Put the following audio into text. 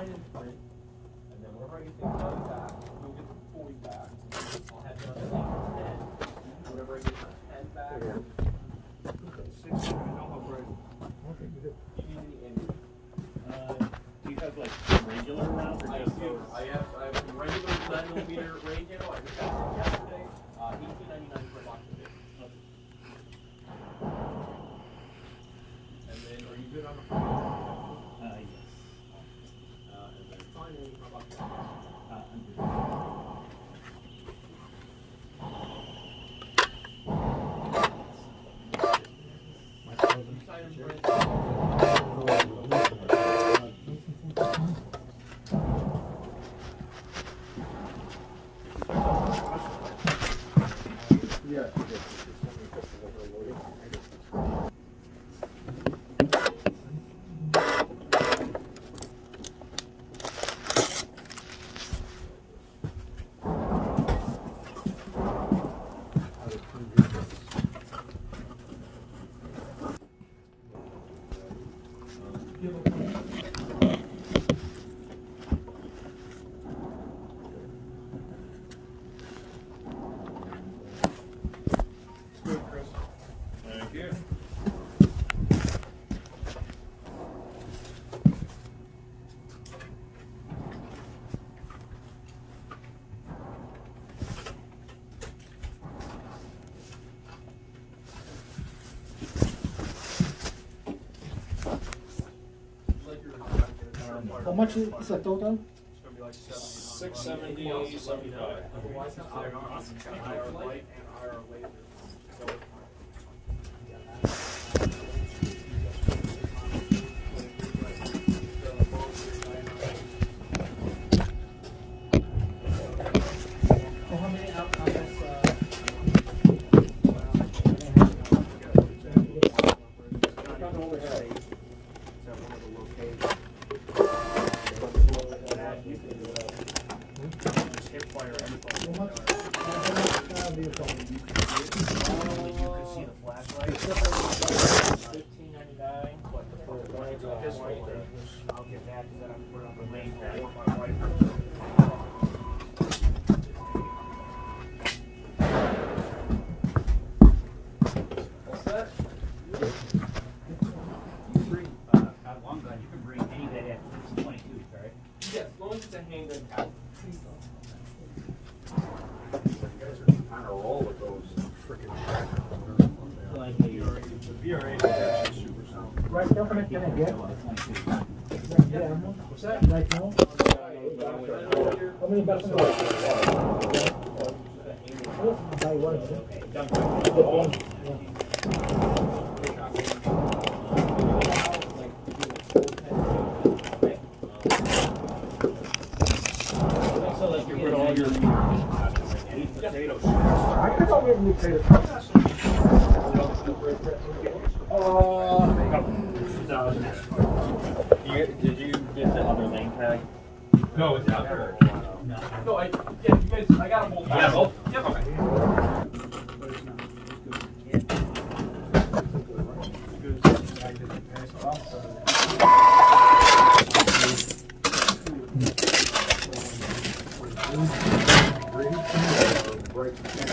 sign and print, and then whenever I get the employee back, you'll get the 40 back. I'll have you on the 10. Whenever I get the 10 back, Okay, good. you need any Indian. Do you have like regular rounds or I just do. those? I have some regular 9mm radio. I just got some yesterday. $18.99 for a box of it. And then, are you good on the phone? Yes. And then finally, how about that? I'm good. Sign and print. Yeah. Thank you. How much is the total? It's gonna be like 670, 75. Otherwise, it's IR light and IR laser. So it's So how many outlets? I'll get that because then I'm putting on the main for my wife. What's that? You can bring, long gun, you can bring any that at 22, right? Yes, as long as it's a handgun cap. On a roll with those freaking Like a The VRA is actually super sound. Right now, can I get? 22. Yeah, What's that? right now? How many bucks? Buy one, sir. So like you're with all your Potatoes. I could go get new potatoes. Did you get the other lane tag? No, it's out there. No, yeah, you guys, I got them both. Yeah, both? Yep. Okay. Break.